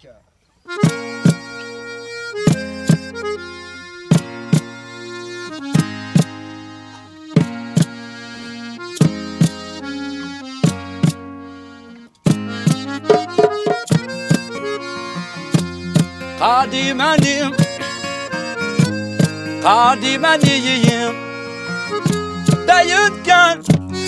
musique. Kadimani, Kadimani, Dayutkan,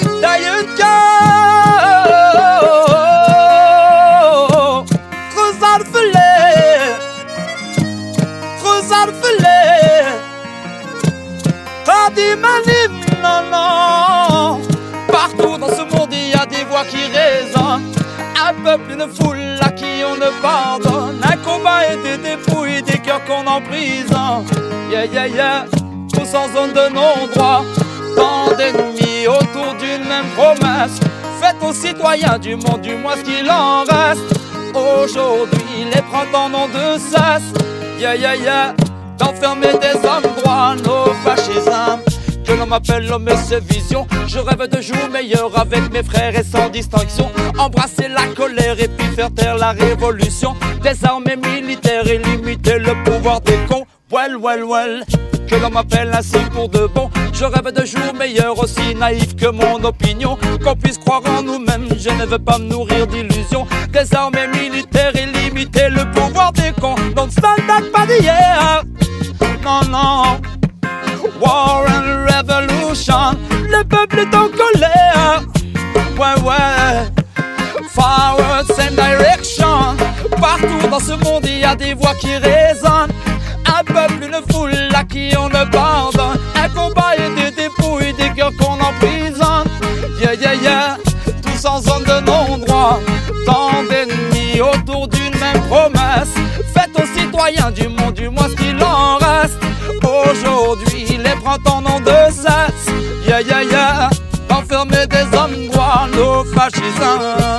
Kadimani, non, non. Partout dans ce monde il y a des voix qui résonnent. Un peuple, une foule à qui on ne pardonne. Un combat et des dépouilles, des cœurs qu'on emprisonne. Yeah, yeah, yeah, tous en zone de non-droit. Tant d'ennemis autour d'une même promesse. Faites aux citoyens du monde, du moins ce qu'il en reste. Aujourd'hui, les printemps n'ont de cesse. Yeah, yeah, yeah, d'enfermer des hommes droits, nos fascismes. Que l'on m'appelle l'homme et ses visions. Je rêve de jours meilleurs avec mes frères et sans distinction. Embrasser la colère et puis faire taire la révolution. Désarmer militaires et limiter le pouvoir des cons. Well, well, well, que l'on m'appelle ainsi pour de bon. Je rêve de jours meilleurs, aussi naïfs que mon opinion. Qu'on puisse croire en nous-mêmes, je ne veux pas me nourrir d'illusions. Désarmer militaires et limiter le pouvoir des cons. Don't stand that pas d'hier. Non, non. War and revolution, le peuple est en colère. Ouais, ouais. Forward, same direction. Partout dans ce monde il y a des voix qui résonnent. Un peuple, une foule à qui on ne pardonne. Un combat et des dépouilles, des cœurs qu'on emprisonne. Yeah, yeah, yeah, tous en zone de non-droit. Tant d'ennemis autour d'une même promesse. Faites aux citoyens du monde, du moins ce qu'il en reste. Aujourd'hui, les printemps n'ont de cesse. Yeah, yeah, yeah, d'enfermer des hommes droits, nos fascisants.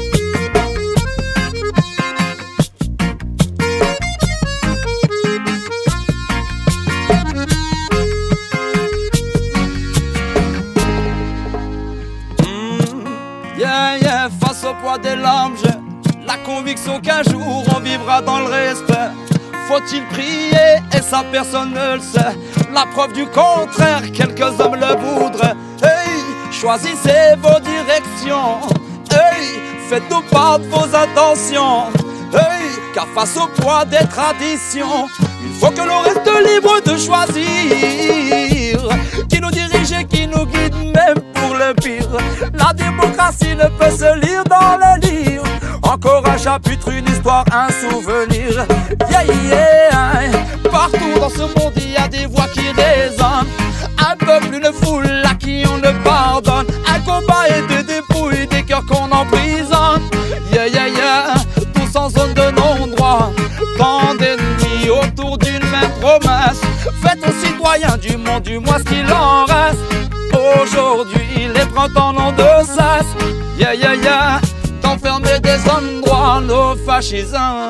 Yeah, yeah, face au poids des larmes, j'ai la conviction qu'un jour on vivra dans le respect. Faut-il prier et ça personne ne le sait. La preuve du contraire, quelques hommes le voudraient. Hey, choisissez vos directions. Hey, faites-nous part de vos intentions. Hey, car face au poids des traditions, il faut que l'on reste libre de choisir. Qui nous dirige et qui nous guide, même pour le pire. La démocratie ne peut se lire dans les livres. Encore un chapitre, une histoire, un souvenir. Yeah, yeah. Partout dans ce monde il y a des voix qui résonnent. Un peuple, une foule à qui on ne pardonne. Un combat et des dépouilles, des cœurs qu'on emprisonne. Yeah, yeah, yeah, tous en zone de non-droit. Tant d'ennemis autour d'une même promesse. Faites aux citoyens du monde, du moins ce qu'il en reste. Aujourd'hui, les printemps n'ont de cesse. Yeah, yeah, yeah, d'enfermer des hommes droits, nos fascisants.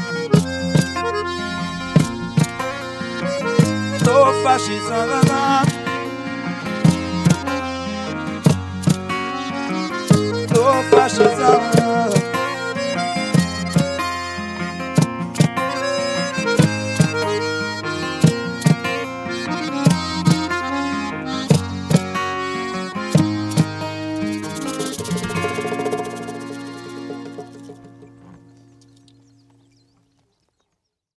Nos fascisants.